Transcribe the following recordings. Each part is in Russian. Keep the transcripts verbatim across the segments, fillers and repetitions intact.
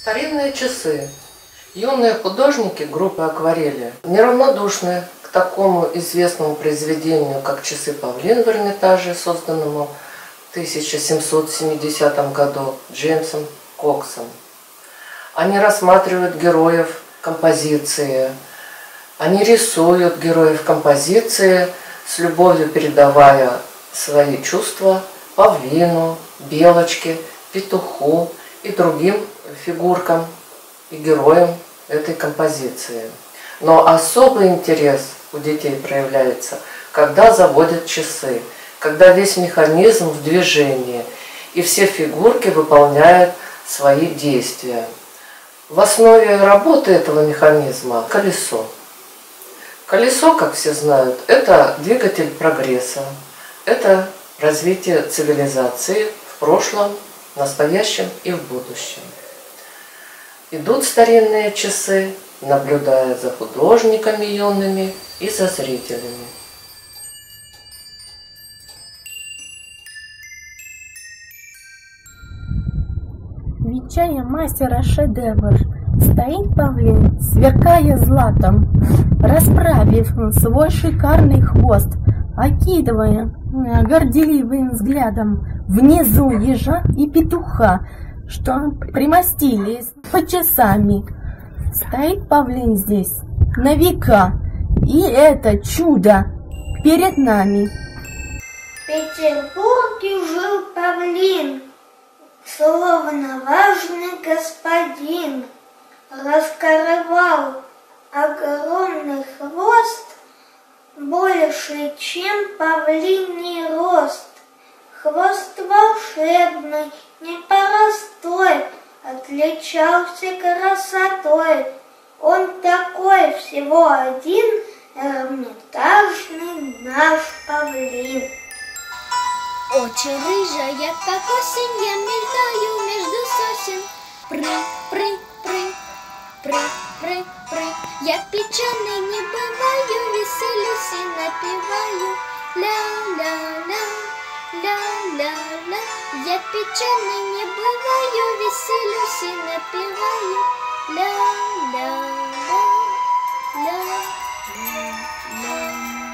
Старинные часы. Юные художники группы «Акварели» неравнодушны к такому известному произведению, как «Часы Павлин» в Эрмитаже, созданному в тысяча семьсот семидесятом году Джеймсом Коксом. Они рассматривают героев композиции, они рисуют героев композиции, с любовью передавая свои чувства павлину, белочке, петуху и другим фигуркам и героям этой композиции. Но особый интерес у детей проявляется, когда заводят часы, когда весь механизм в движении, и все фигурки выполняют свои действия. В основе работы этого механизма колесо. Колесо, как все знают, это двигатель прогресса, это развитие цивилизации в прошлом, настоящем и в будущем. Идут старинные часы, наблюдая за художниками юными и за зрителями. Венчая мастера шедевр, стоит павлин, сверкая златом, расправив свой шикарный хвост, окидывая горделивым взглядом внизу ежа и петуха, что примостились под часами. Стоит павлин здесь на века, и это чудо перед нами. В Петербурге жил павлин, словно важный господин, раскрывал огромный хвост, больше, чем павлиний рост. Хвост волшебный, непростой, отличался красотой. Он такой всего один, эрмитажный наш павлин. Очень рыжая, как осень, я мелькаю между сосен. Прыг, прыг, прыг, прыг, прыг, прыг. Я печеный не бываю, веселюсь и напеваю. Ля-ля-ля, ля-ля-ля. Я печеный не бываю, веселюсь и напеваю. Ля-ля-ля, ля-ля-ля.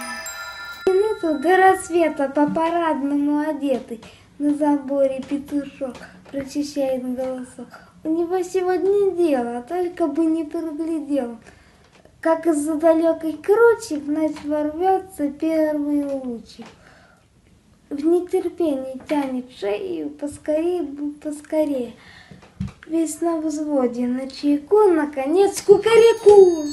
До рассвета по-парадному одетый, на заборе петушок прочищает голосок. У него сегодня дело, только бы не проглядел, как из-за далекой кручи в ночь ворвется первый лучик. В нетерпении тянет шею, поскорее бы, поскорее. Весь на взводе, на чайку, наконец, кукареку.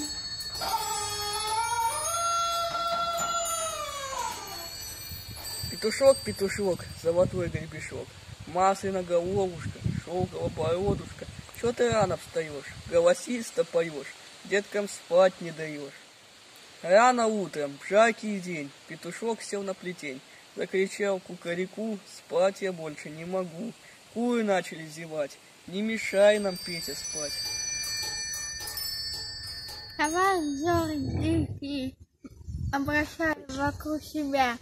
Петушок, петушок, золотой гребешок, масляная головушка, шелковая бородушка, чё ты рано встаешь, голосисто поешь, деткам спать не даешь. Рано утром, в жаркий день, петушок сел на плетень, закричал кукареку, спать я больше не могу. Куры начали зевать, не мешай нам, Петя, спать. Давай взоры дикие, обращай вокруг себя.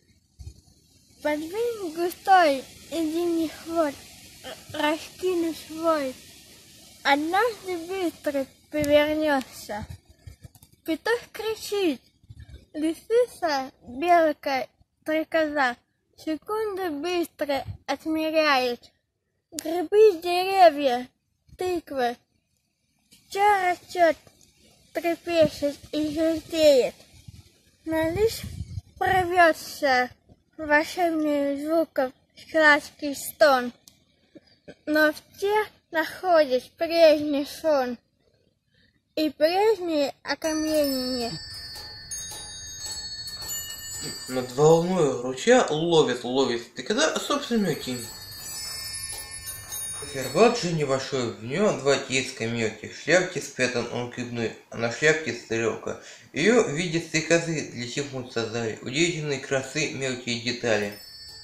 Подвинь густой и зимний хвост, раскинь свой. Однажды быстро повернется. Петух кричит, лисица, белка, стрекоза секунды быстро отмеряет. Грибы, деревья, тыквы, все растет, трепещет и желтеет. Но лишь прорвется волшебных звуков сладкий стон, но все находят прежний сон и прежние окаменения. Над волной ручья ловит, ловит, ты когда собственную кинь. Фербат же небольшой, в нем два тейска мелких, в шляпке спрятан он кивной, а на шляпке стрелка. Ее видят стрекозы, для чего создали удивительной красы мелкие детали.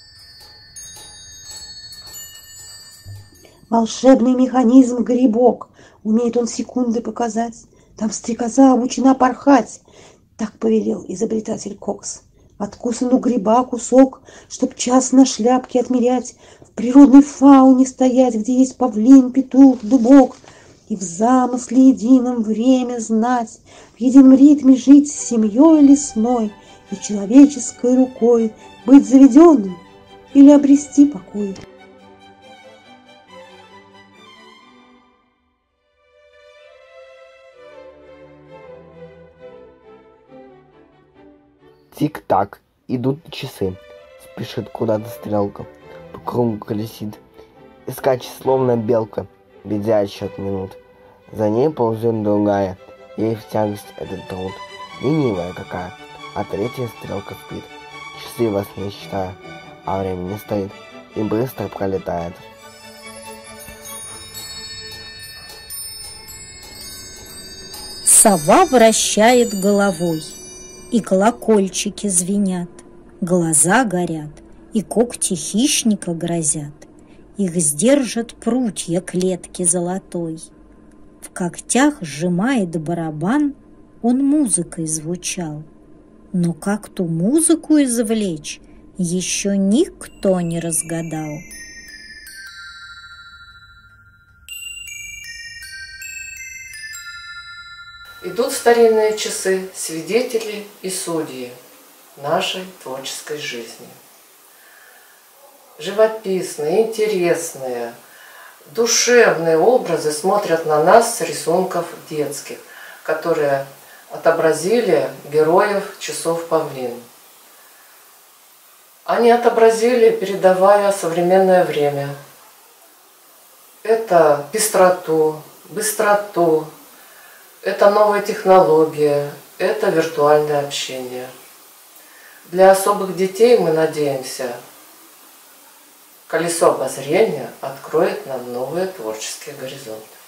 Волшебный механизм грибок, умеет он секунды показать, там стрекоза обучена порхать. Так повелел изобретатель Кокс. Откусан у гриба кусок, чтоб час на шляпке отмерять, в природной фауне стоять, где есть павлин, петух, дубок. И в замысле едином время знать, в едином ритме жить с семьей лесной и человеческой рукой быть заведенным или обрести покой. Тик-так, идут часы, спешит куда-то стрелка, по кругу колесит, и скачет словно белка, ведя отсчет минут. За ней ползет другая, ей в тягость этот труд, ленивая какая, а третья стрелка спит, часы вас не считая, а время не стоит и быстро пролетает. Сова вращает головой, и колокольчики звенят, глаза горят, и когти хищника грозят. Их сдержат прутья клетки золотой. В когтях сжимает барабан, он музыкой звучал. Но как ту музыку извлечь, еще никто не разгадал. Идут старинные часы, свидетели и судьи нашей творческой жизни. Живописные, интересные, душевные образы смотрят на нас с рисунков детских, которые отобразили героев часов павлин. Они отобразили, передавая современное время. Это пестроту, быстроту, это новые технологии, это виртуальное общение. Для особых детей, мы надеемся, колесо обозрения откроет нам новые творческие горизонты.